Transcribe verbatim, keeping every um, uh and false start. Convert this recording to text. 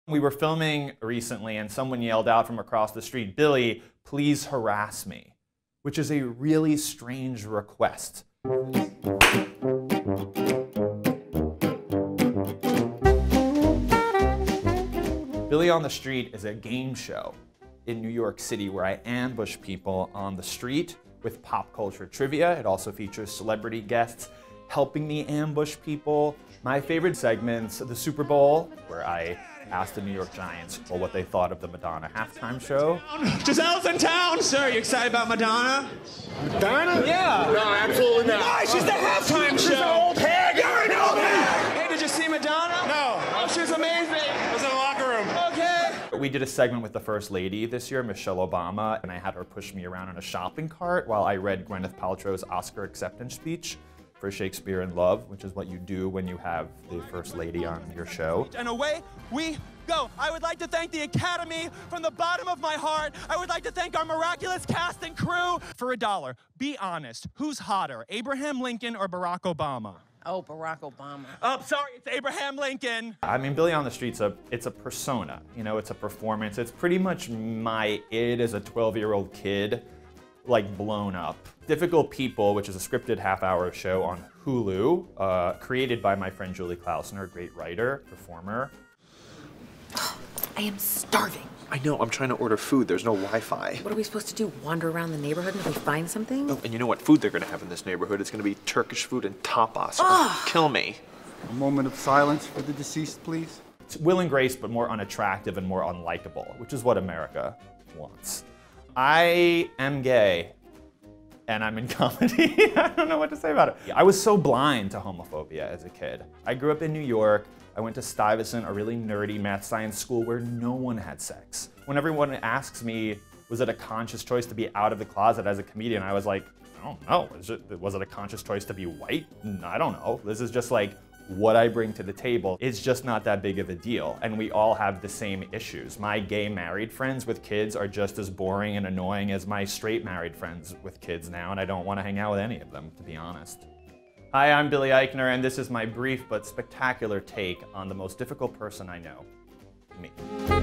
We were filming recently and someone yelled out from across the street, "Billy, please harass me," which is a really strange request. Billy on the Street is a game show in New York City where I ambush people on the street with pop culture trivia. It also features celebrity guests helping me ambush people. My favorite segments, the Super Bowl, where I asked the New York Giants well, what they thought of the Madonna halftime show. Giselle's in town! Sir, you excited about Madonna? Madonna? Yeah! No, absolutely not. Why? She's the halftime She's show! an old hag! You're an old hag! Hey, did you see Madonna? No. Oh, she was amazing! I was in the locker room. Okay. We did a segment with the First Lady this year, Michelle Obama, and I had her push me around in a shopping cart while I read Gwyneth Paltrow's Oscar acceptance speech for Shakespeare in Love, which is what you do when you have the First Lady on your show. And away we go. I would like to thank the Academy from the bottom of my heart. I would like to thank our miraculous cast and crew. For a dollar, be honest, who's hotter, Abraham Lincoln or Barack Obama? Oh, Barack Obama. Oh, sorry, it's Abraham Lincoln. I mean, Billy on the Street's a, it's a persona, you know, it's a performance. It's pretty much my id as a twelve-year-old kid, like blown up. Difficult People, which is a scripted half-hour show on Hulu, uh, created by my friend Julie Klausner, a great writer, performer. I am starving. I know, I'm trying to order food. There's no Wi-Fi. What are we supposed to do? Wander around the neighborhood until we find something? Oh, and you know what food they're gonna have in this neighborhood? It's gonna be Turkish food and tapas. Oh. Kill me. A moment of silence for the deceased, please. It's Will and Grace, but more unattractive and more unlikable, which is what America wants. I am gay, and I'm in comedy. I don't know what to say about it. I was so blind to homophobia as a kid. I grew up in New York. I went to Stuyvesant, a really nerdy math science school where no one had sex. When everyone asks me, was it a conscious choice to be out of the closet as a comedian, I was like, I don't know. Was it, was it a conscious choice to be white? I don't know. This is just like what I bring to the table. It's just not that big of a deal. And we all have the same issues. My gay married friends with kids are just as boring and annoying as my straight married friends with kids now, and I don't want to hang out with any of them, to be honest. Hi, I'm Billy Eichner, and this is my brief but spectacular take on the most difficult person I know, me.